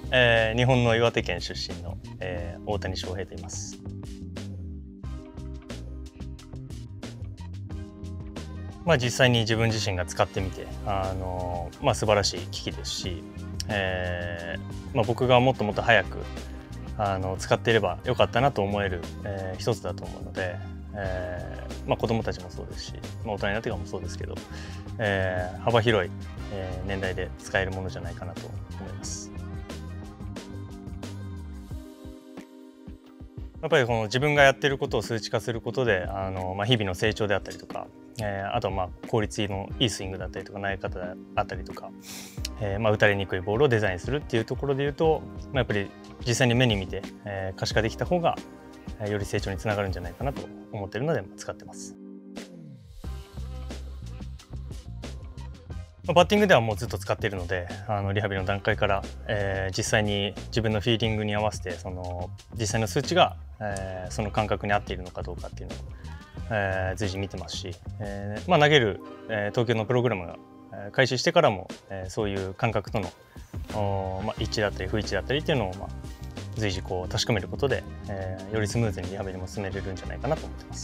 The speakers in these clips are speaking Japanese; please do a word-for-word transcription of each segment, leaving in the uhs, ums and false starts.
えー、日本の岩手県出身の、えー、大谷翔平と言います。まあ、実際に自分自身が使ってみて、あのまあ、素晴らしい機器ですし、えーまあ、僕がもっともっと早くあの使っていればよかったなと思える、えー、一つだと思うので、えーまあ、子どもたちもそうですし、まあ、大人になってからもそうですけど、えー、幅広い、えー、年代で使えるものじゃないかなと思います。やっぱりこの自分がやっていることを数値化することであの、まあ、日々の成長であったりとか、えー、あとはまあ効率のいいスイングだったりとか投げ方であったりとか、えーまあ、打たれにくいボールをデザインするっていうところでいうと、まあ、やっぱり実際に目に見て、えー、可視化できた方が、えー、より成長につながるんじゃないかなと思っているので使ってます。バッティングではもうずっと使っているので、あのリハビリの段階から、えー、実際に自分のフィーリングに合わせてその実際の数値が、えー、その感覚に合っているのかどうかっていうのを、えー、随時見てますし、えーまあ、投げる、えー、投球のプログラムが開始してからも、えー、そういう感覚との、まあ、一致だったり不一致だったりっていうのを、まあ、随時こう確かめることで、えー、よりスムーズにリハビリも進めれるんじゃないかなと思ってます。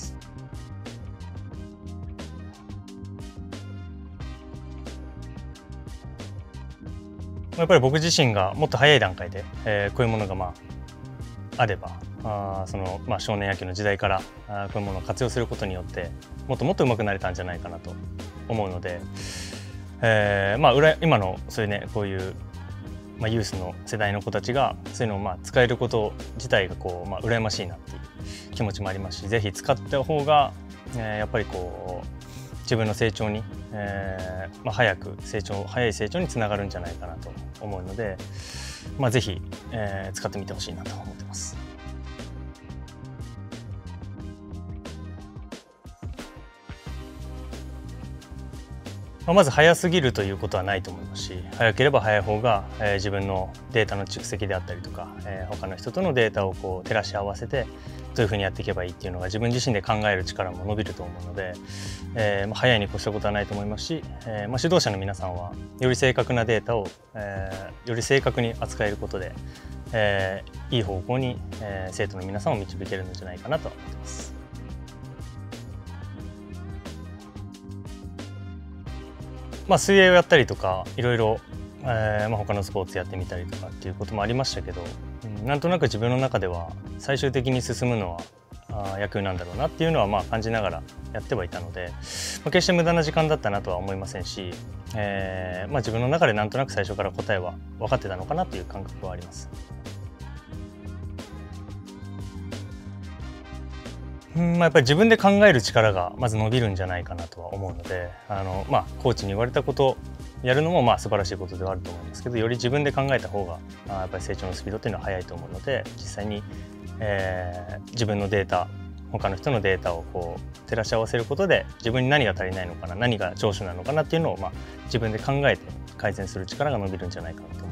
やっぱり僕自身がもっと早い段階で、えー、こういうものがまああれば、あそのまあ、少年野球の時代からあこういうものを活用することによってもっともっと上手くなれたんじゃないかなと思うので、えーまあ、今のそういうねこういう、まあ、ユースの世代の子たちがそういうのをまあ使えること自体がこう、まあ、羨ましいなっていう気持ちもありますし、ぜひ使った方が、えー、やっぱりこう自分の成長に、えーまあ、早く成長早い成長につながるんじゃないかなと思うので、まあ、ぜひ、えー、使ってみてほしいなと思ってます。まず早すぎるということはないと思いますし、早ければ早い方が、えー、自分のデータの蓄積であったりとか、えー、他の人とのデータをこう照らし合わせてどういうふうにやっていけばいいっていうのが自分自身で考える力も伸びると思うので、えーまあ、早いに越したことはないと思いますし、えーまあ、指導者の皆さんはより正確なデータを、えー、より正確に扱えることで、えー、いい方向に、えー、生徒の皆さんを導けるのじゃないかなと思っています。まあ、水泳をやったりとかいろいろ、えーまあ、他のスポーツやってみたりとかっていうこともありましたけど、うん、なんとなく自分の中では最終的に進むのはあ野球なんだろうなっていうのはまあ感じながらやってはいたので、まあ、決して無駄な時間だったなとは思いませんし、えーまあ、自分の中でなんとなく最初から答えは分かってたのかなっていう感覚はあります。うんまあ、やっぱり自分で考える力がまず伸びるんじゃないかなとは思うので、あの、まあ、コーチに言われたことやるのもまあ素晴らしいことではあると思いますけど、より自分で考えた方があやっぱり成長のスピードっていうのは速いと思うので、実際に、えー、自分のデータ他の人のデータをこう照らし合わせることで自分に何が足りないのかな何が長所なのかなっていうのをまあ自分で考えて改善する力が伸びるんじゃないかなと思います。